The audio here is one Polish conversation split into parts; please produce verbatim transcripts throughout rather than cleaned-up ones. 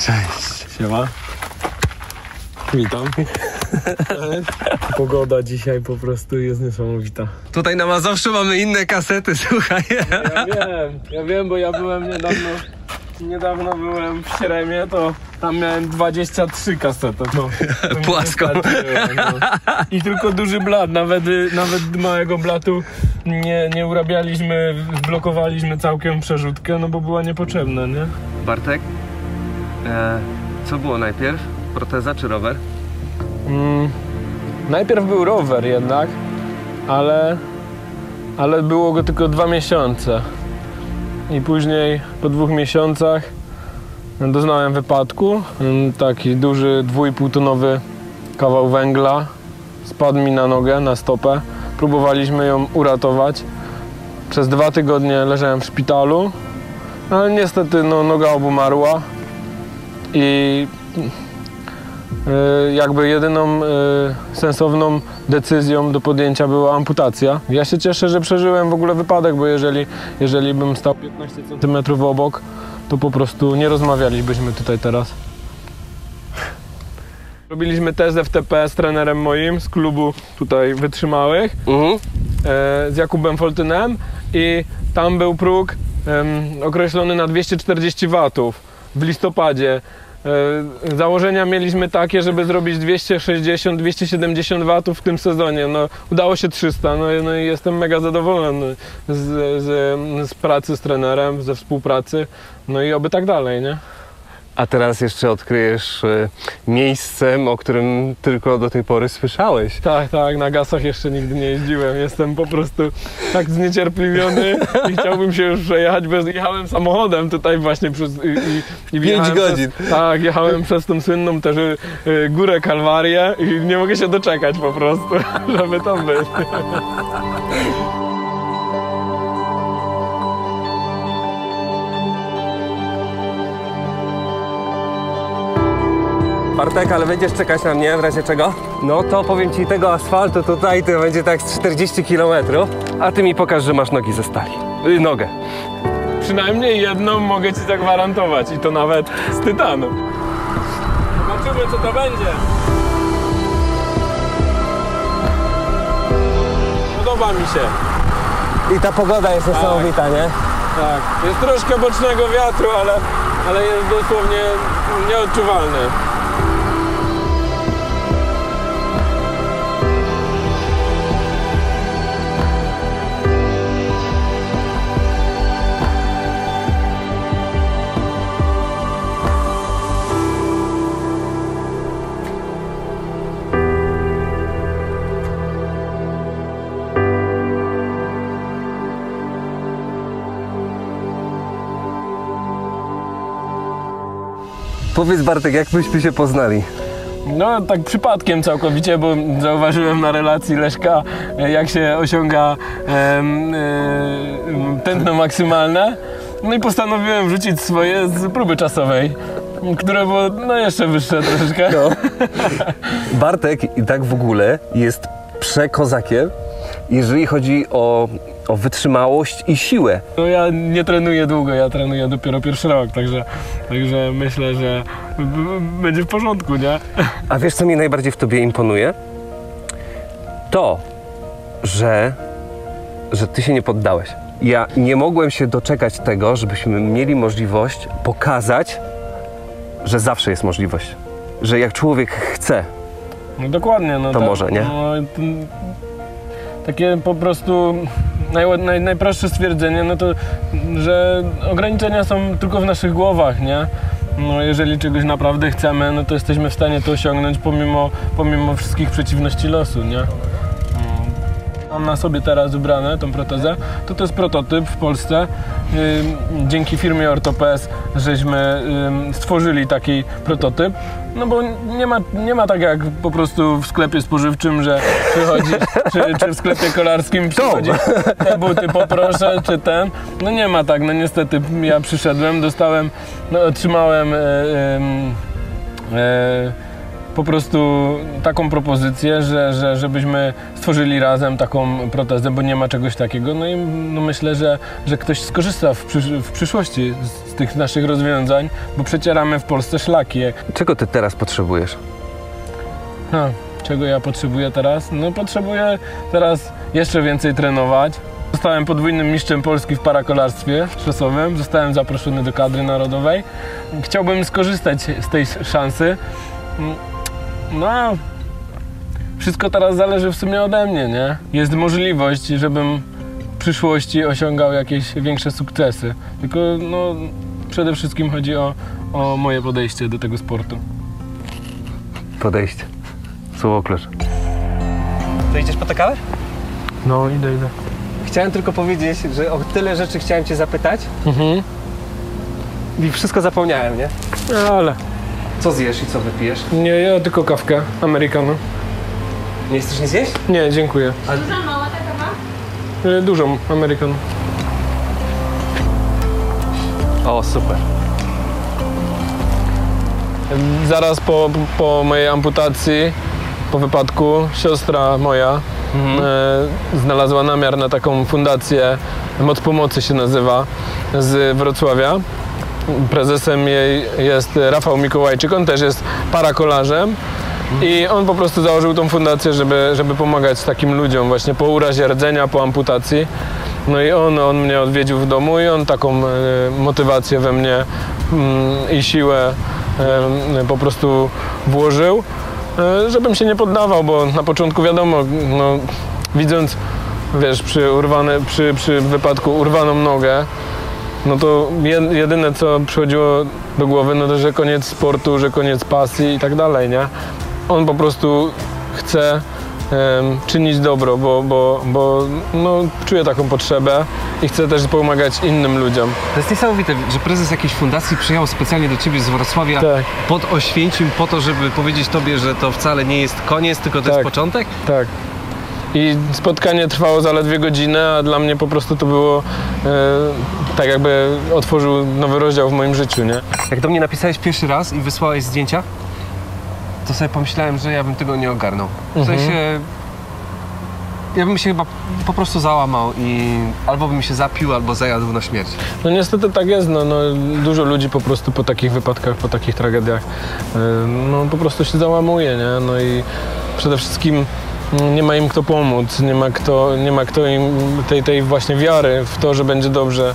Cześć. Siema. Witam. Pogoda dzisiaj po prostu jest niesamowita. Tutaj na Mazowszu mamy inne kasety, słuchaj. Ja wiem, ja wiem, bo ja byłem niedawno, niedawno byłem w Śremie, to tam miałem dwadzieścia trzy kasety. No, Płaską. No. I tylko duży blat, nawet, nawet małego blatu nie, nie urabialiśmy, blokowaliśmy całkiem przerzutkę, no bo była niepotrzebna, nie? Bartek, e, co było najpierw? Proteza czy rower? Mm, najpierw był rower jednak, ale, ale było go tylko dwa miesiące. I później po dwóch miesiącach doznałem wypadku. Taki duży dwa i pół tonowy kawał węgla spadł mi na nogę, na stopę. Próbowaliśmy ją uratować. Przez dwa tygodnie leżałem w szpitalu, ale niestety no, noga obumarła i jakby jedyną y, sensowną decyzją do podjęcia była amputacja. Ja się cieszę, że przeżyłem w ogóle wypadek, bo jeżeli, jeżeli bym stał piętnaście centymetrów obok, to po prostu nie rozmawialibyśmy tutaj teraz. Robiliśmy test F T P z trenerem moim z klubu tutaj wytrzymałych, mhm. e, z Jakubem Foltynem i tam był próg e, określony na dwieście czterdzieści watów w listopadzie. Założenia mieliśmy takie, żeby zrobić dwieście sześćdziesiąt do dwustu siedemdziesięciu watów w tym sezonie. No, udało się trzysta, no, no i jestem mega zadowolony z, z, z pracy z trenerem, ze współpracy, no i oby tak dalej, nie? A teraz jeszcze odkryjesz y, miejscem, o którym tylko do tej pory słyszałeś. Tak, tak, na gasach jeszcze nigdy nie jeździłem. Jestem po prostu tak zniecierpliwiony i chciałbym się już przejechać, bo jechałem samochodem tutaj właśnie przez... I, i, i Pięć godzin. Przez, tak, jechałem przez tą słynną też y, górę Kalwarię i nie mogę się doczekać po prostu, żeby tam być. Bartek, ale będziesz czekać na mnie w razie czego? No to powiem ci, tego asfaltu tutaj to będzie tak z czterdzieści kilometrów, a ty mi pokaż, że masz nogi ze stali. Yy, nogę. Przynajmniej jedną mogę ci zagwarantować i to nawet z tytanu. Zobaczymy, co to będzie. Podoba mi się. I ta pogoda jest niesamowita, nie? Tak. Jest troszkę bocznego wiatru, ale, ale jest dosłownie nieodczuwalny. Powiedz, Bartek, jak byśmy się poznali? No tak przypadkiem całkowicie, bo zauważyłem na relacji Leszka, jak się osiąga e, e, tętno maksymalne. No i postanowiłem wrzucić swoje z próby czasowej, które było no jeszcze wyższe troszeczkę. No. Bartek i tak w ogóle jest przekozakiem, jeżeli chodzi o, o wytrzymałość i siłę. No ja nie trenuję długo, ja trenuję dopiero pierwszy rok, także, także myślę, że będzie w porządku, nie? A wiesz, co mi najbardziej w tobie imponuje? To, że, że ty się nie poddałeś. Ja nie mogłem się doczekać tego, żebyśmy mieli możliwość pokazać, że zawsze jest możliwość. Że jak człowiek chce, no dokładnie, no to tak, może, nie? No, to, takie po prostu naj, naj, najprostsze stwierdzenie, no to, że ograniczenia są tylko w naszych głowach, nie? No jeżeli czegoś naprawdę chcemy, no to jesteśmy w stanie to osiągnąć pomimo, pomimo wszystkich przeciwności losu, nie? Mam na sobie teraz ubrane tą protezę, to to jest prototyp w Polsce. Dzięki firmie Ortopes żeśmy stworzyli taki prototyp, no bo nie ma, nie ma tak jak po prostu w sklepie spożywczym, że przychodzisz, czy, czy w sklepie kolarskim przychodzisz, te buty poproszę, czy ten. No nie ma tak, no niestety ja przyszedłem, dostałem, no otrzymałem e, e, po prostu taką propozycję, że, że żebyśmy stworzyli razem taką protezę, bo nie ma czegoś takiego. No i no myślę, że, że ktoś skorzysta w, przysz w przyszłości z, z tych naszych rozwiązań, bo przecieramy w Polsce szlaki. Czego ty teraz potrzebujesz? Ha, czego ja potrzebuję teraz? No potrzebuję teraz jeszcze więcej trenować. Zostałem podwójnym mistrzem Polski w parakolarstwie szosowym. Zostałem zaproszony do kadry narodowej. Chciałbym skorzystać z tej szansy. No a wszystko teraz zależy w sumie ode mnie, nie? Jest możliwość, żebym w przyszłości osiągał jakieś większe sukcesy. Tylko no, przede wszystkim chodzi o, o moje podejście do tego sportu. Podejście. Słowo klucz. To idziesz po tę kawę? No, idę, idę. Chciałem tylko powiedzieć, że o tyle rzeczy chciałem cię zapytać Mhm. i wszystko zapomniałem, nie? Ale Co zjesz i co wypijesz? nie, ja tylko kawkę, americano. Nie chcesz nic zjeść? Nie, dziękuję. Duża, mała ta kawa? Y, Dużą americano. O, super. Zaraz po, po mojej amputacji, po wypadku, siostra moja e, znalazła namiar na taką fundację, Moc Pomocy się nazywa, z Wrocławia. Prezesem jej jest Rafał Mikołajczyk, on też jest parakolarzem i on po prostu założył tą fundację, żeby, żeby pomagać takim ludziom właśnie po urazie rdzenia, po amputacji. No i on, on mnie odwiedził w domu i on taką e, motywację we mnie mm, i siłę e, po prostu włożył, e, żebym się nie poddawał, bo na początku wiadomo, no, widząc, wiesz, przy, urwane, przy, przy wypadku urwaną nogę, no to jedyne co przychodziło do głowy, no to że koniec sportu, że koniec pasji i tak dalej, nie? On po prostu chce um, czynić dobro, bo, bo, bo no, czuje taką potrzebę i chce też pomagać innym ludziom. To jest niesamowite, że prezes jakiejś fundacji przyjechał specjalnie do ciebie z Wrocławia Tak. pod Oświęcim po to, żeby powiedzieć tobie, że to wcale nie jest koniec, tylko to Tak. jest początek? Tak. I spotkanie trwało zaledwie godzinę, a dla mnie po prostu to było e, tak jakby otworzył nowy rozdział w moim życiu, nie? Jak do mnie napisałeś pierwszy raz i wysłałeś zdjęcia, to sobie pomyślałem, że ja bym tego nie ogarnął. W Mhm. sensie, ja bym się chyba po prostu załamał i albo bym się zapił, albo zajadł na śmierć. No niestety tak jest, no, no dużo ludzi po prostu po takich wypadkach, po takich tragediach, e, no po prostu się załamuje, nie? No i przede wszystkim nie ma im kto pomóc, nie ma kto, nie ma kto im tej, tej właśnie wiary w to, że będzie dobrze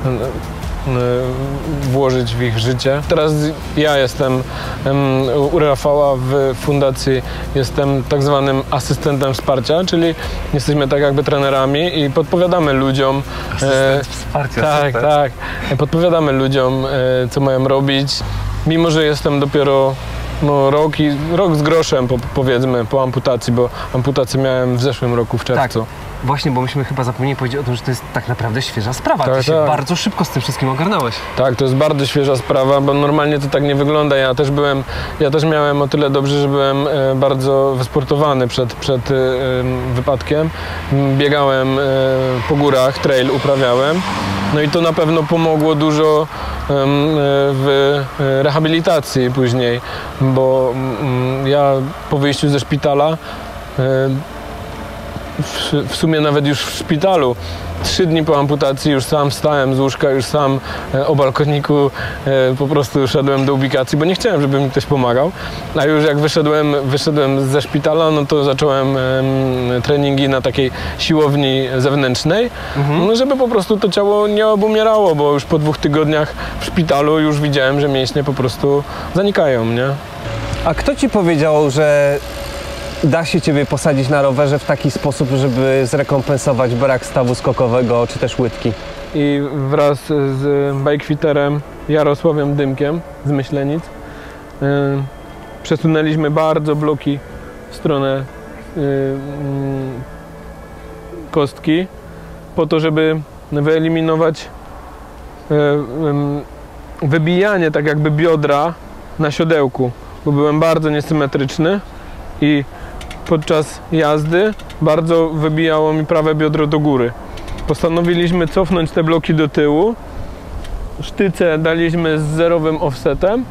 włożyć w ich życie. Teraz ja jestem u Rafała w fundacji, jestem tak zwanym asystentem wsparcia, czyli jesteśmy tak jakby trenerami i podpowiadamy ludziom. Asystent wsparcia, Tak, super. tak. Podpowiadamy ludziom, co mają robić. Mimo że jestem dopiero no, rok, i, rok z groszem, po, powiedzmy, po amputacji, bo amputację miałem w zeszłym roku, w czerwcu. Tak. Właśnie, bo myśmy chyba zapomnieli powiedzieć o tym, że to jest tak naprawdę świeża sprawa. Tak, Ty się tak. bardzo szybko z tym wszystkim ogarnąłeś. Tak, to jest bardzo świeża sprawa, bo normalnie to tak nie wygląda. Ja też byłem, ja też miałem o tyle dobrze, że byłem e, bardzo wysportowany przed, przed e, wypadkiem. Biegałem e, po górach, trail uprawiałem. No i to na pewno pomogło dużo e, w e, rehabilitacji później, bo m, ja po wyjściu ze szpitala e, W, w sumie nawet już w szpitalu. Trzy dni po amputacji już sam wstałem z łóżka, już sam e, o balkoniku e, po prostu szedłem do ubikacji, bo nie chciałem, żeby mi ktoś pomagał. A już jak wyszedłem, wyszedłem ze szpitala, no to zacząłem e, treningi na takiej siłowni zewnętrznej, Mhm. no, żeby po prostu to ciało nie obumierało, bo już po dwóch tygodniach w szpitalu już widziałem, że mięśnie po prostu zanikają, nie? A kto ci powiedział, że da się ciebie posadzić na rowerze w taki sposób, żeby zrekompensować brak stawu skokowego czy też łydki? I wraz z bikefiтерem Jarosławem Dymkiem z Myślenic yy, przesunęliśmy bardzo bloki w stronę yy, yy, kostki po to, żeby wyeliminować yy, yy, wybijanie tak jakby biodra na siodełku, bo byłem bardzo niesymetryczny i podczas jazdy bardzo wybijało mi prawe biodro do góry. Postanowiliśmy cofnąć te bloki do tyłu. Sztyce daliśmy z zerowym offsetem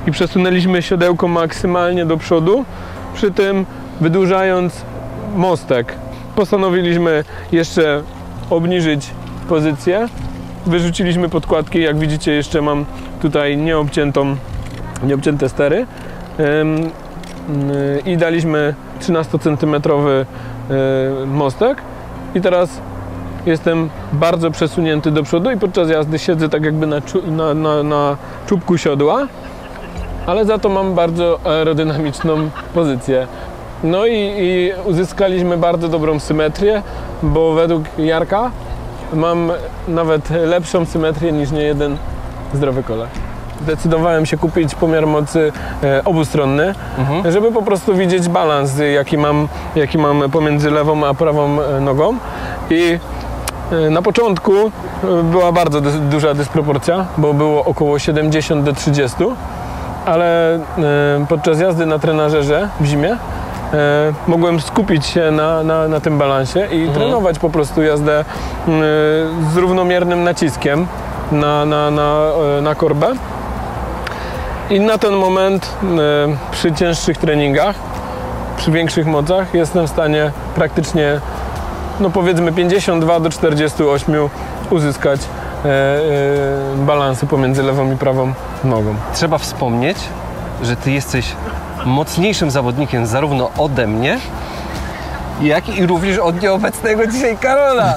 i przesunęliśmy siodełko maksymalnie do przodu, przy tym wydłużając mostek. Postanowiliśmy jeszcze obniżyć pozycję. Wyrzuciliśmy podkładki, jak widzicie jeszcze mam tutaj nieobciętą, nieobcięte stery ym, yy, i daliśmy trzynastocentymetrowy yy, mostek i teraz jestem bardzo przesunięty do przodu i podczas jazdy siedzę tak jakby na, na, na, na czubku siodła, ale za to mam bardzo aerodynamiczną pozycję. No i, i uzyskaliśmy bardzo dobrą symetrię, bo według Jarka mam nawet lepszą symetrię niż niejeden zdrowy kolarz. Zdecydowałem się kupić pomiar mocy e, obustronny, mhm. żeby po prostu widzieć balans, jaki mam, jaki mam pomiędzy lewą a prawą nogą. I e, na początku była bardzo dy, duża dysproporcja, bo było około siedemdziesiąt do trzydziestu, ale e, podczas jazdy na trenażerze w zimie E, mogłem skupić się na, na, na tym balansie i mhm. trenować po prostu jazdę e, z równomiernym naciskiem na, na, na, e, na korbę. I na ten moment e, przy cięższych treningach, przy większych mocach jestem w stanie praktycznie, no powiedzmy pięćdziesiąt dwa do czterdziestu ośmiu uzyskać e, e, balansy pomiędzy lewą i prawą nogą. Trzeba wspomnieć, że ty jesteś mocniejszym zawodnikiem zarówno ode mnie, jak i również od nieobecnego dzisiaj Karola.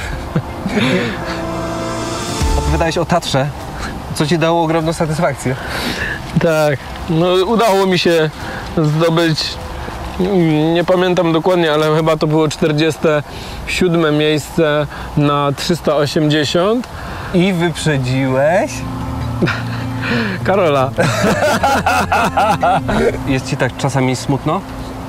Opowiadałeś o Tatrze, co ci dało ogromną satysfakcję. Tak, no udało mi się zdobyć, nie pamiętam dokładnie, ale chyba to było czterdzieste siódme miejsce na trzysta osiemdziesiąt. I wyprzedziłeś Karola. Jest ci tak czasami smutno?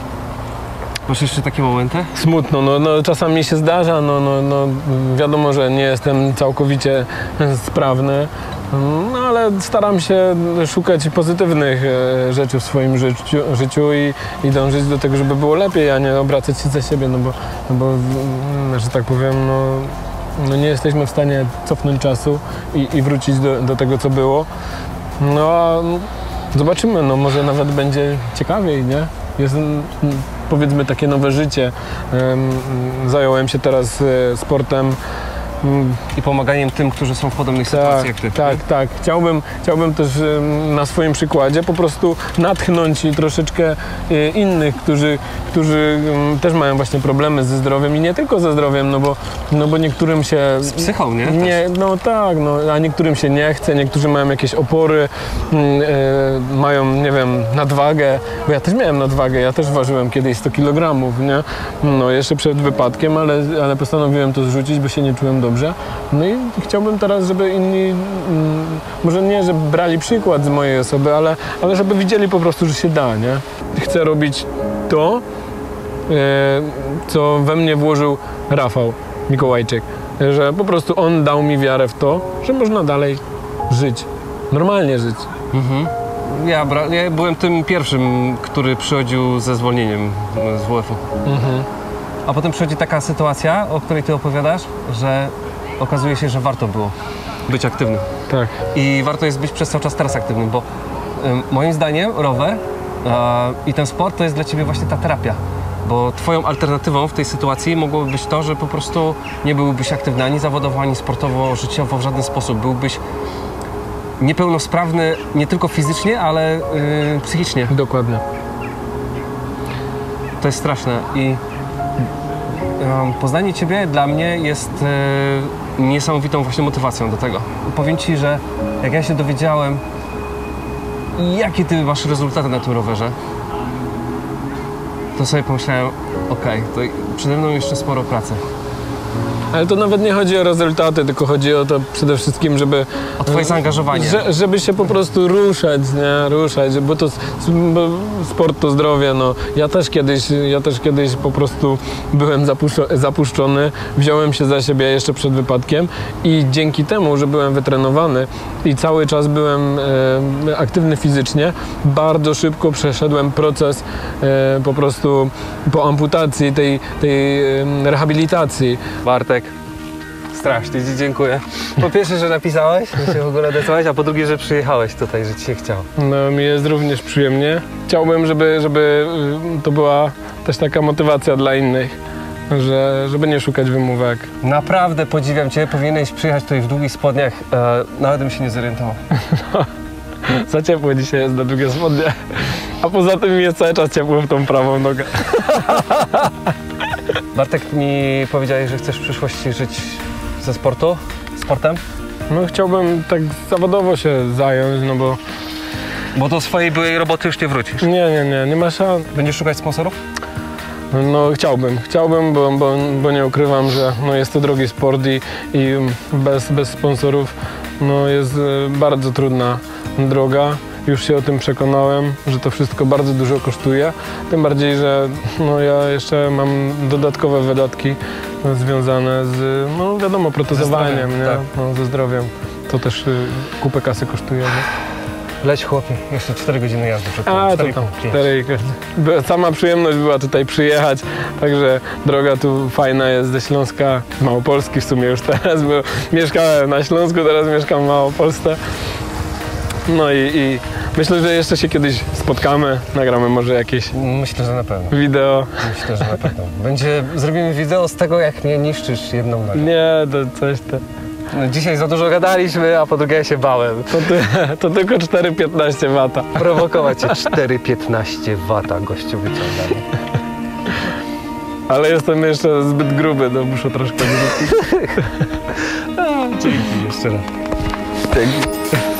Masz jeszcze takie momenty? Smutno, no, no czasami się zdarza, no, no, no wiadomo, że nie jestem całkowicie sprawny, no ale staram się szukać pozytywnych e, rzeczy w swoim życiu, życiu i, i dążyć do tego, żeby było lepiej, a nie obracać się za siebie, no bo, no bo że tak powiem, no, no nie jesteśmy w stanie cofnąć czasu i, i wrócić do, do tego, co było. No a zobaczymy, no może nawet będzie ciekawiej, nie? Jest powiedzmy takie nowe życie. Zająłem się teraz sportem. I pomaganiem tym, którzy są w podobnej sytuacji tak, jak ty. Tak, tak. Chciałbym, chciałbym też na swoim przykładzie po prostu natchnąć troszeczkę innych, którzy, którzy też mają właśnie problemy ze zdrowiem i nie tylko ze zdrowiem, no bo, no bo niektórym się... Z psychą, nie? nie no tak, no, a niektórym się nie chce, niektórzy mają jakieś opory, yy, mają, nie wiem, nadwagę, bo ja też miałem nadwagę, ja też ważyłem kiedyś sto kilogramów, nie? No jeszcze przed wypadkiem, ale, ale postanowiłem to zrzucić, bo się nie czułem dobrze. No i chciałbym teraz, żeby inni, mm, może nie, żeby brali przykład z mojej osoby, ale, ale żeby widzieli po prostu, że się da, nie? Chcę robić to, e, co we mnie włożył Rafał Mikołajczyk, że po prostu on dał mi wiarę w to, że można dalej żyć, normalnie żyć. Mhm. Ja, bra- ja byłem tym pierwszym, który przychodził ze zwolnieniem z W F u. Mhm. A potem przychodzi taka sytuacja, o której ty opowiadasz, że okazuje się, że warto było być aktywnym. Tak. I warto jest być przez cały czas teraz aktywnym, bo ym, moim zdaniem rower yy, i ten sport to jest dla ciebie właśnie ta terapia. Bo twoją alternatywą w tej sytuacji mogłoby być to, że po prostu nie byłbyś aktywny ani zawodowo, ani sportowo, życiowo w żaden sposób. Byłbyś niepełnosprawny nie tylko fizycznie, ale yy, psychicznie. Dokładnie. To jest straszne i poznanie ciebie dla mnie jest e, niesamowitą właśnie motywacją do tego. Powiem ci, że jak ja się dowiedziałem, jakie ty masz rezultaty na tym rowerze, to sobie pomyślałem, okej, okay, to przede mną jeszcze sporo pracy. Ale to nawet nie chodzi o rezultaty, tylko chodzi o to przede wszystkim, żeby... O twoje zaangażowanie. Że, żeby się po prostu ruszać, nie? Ruszać, bo to bo sport to zdrowie, no. Ja też kiedyś, ja też kiedyś po prostu byłem zapuszczony, wziąłem się za siebie jeszcze przed wypadkiem i dzięki temu, że byłem wytrenowany i cały czas byłem e, aktywny fizycznie, bardzo szybko przeszedłem proces e, po prostu po amputacji, tej, tej e, rehabilitacji. Bartek, Strasznie ci dziękuję. Po pierwsze, że napisałeś, że się w ogóle odesłałeś, a po drugie, że przyjechałeś tutaj, że ci się chciało. No mi jest również przyjemnie. Chciałbym, żeby, żeby y, to była też taka motywacja dla innych, że, żeby nie szukać wymówek. Naprawdę podziwiam cię, powinieneś przyjechać tutaj w długich spodniach, e, nawet bym się nie zorientował. Za ciepło dzisiaj jest na długie spodnie, a poza tym mi jest cały czas ciepło w tą prawą nogę. Bartek, mi powiedziałeś, że chcesz w przyszłości żyć ze sportu, sportem? No chciałbym tak zawodowo się zająć, no bo Bo do swojej byłej roboty już nie wrócisz. nie, nie, nie, nie ma szans. Będziesz szukać sponsorów? No chciałbym, chciałbym, bo, bo, bo nie ukrywam, że no, jest to drogi sport i, i bez, bez sponsorów no, jest e, bardzo trudna droga. Już się o tym przekonałem, że to wszystko bardzo dużo kosztuje. Tym bardziej, że no, ja jeszcze mam dodatkowe wydatki związane z, no wiadomo, protezowaniem, zdrowiem, nie? tak. No, ze zdrowiem. To też y, kupę kasy kosztuje. Nie? Leć chłopie, jeszcze cztery godziny jazdy przed tobą. A, to cztery i tam pół, pięć. cztery. Była- Sama przyjemność była tutaj przyjechać, także droga tu fajna jest ze Śląska, z Małopolski w sumie już teraz, bo mieszkałem na Śląsku, teraz mieszkam w Małopolsce. No i, i myślę, że jeszcze się kiedyś spotkamy, nagramy może jakieś Myślę, że na pewno. wideo. Myślę, że na pewno. Będzie, zrobimy wideo z tego, jak mnie niszczysz jedną nogą. Nie, to coś te. No, dzisiaj za dużo gadaliśmy, a po drugie ja się bałem. To, ty, to tylko cztery piętnaście wata. Prowokować cię cztery piętnaście wata gościu wyciągamy. Ale jestem jeszcze zbyt gruby, to muszę troszkę wyrzucić. Dzięki jeszcze raz. Dzięki.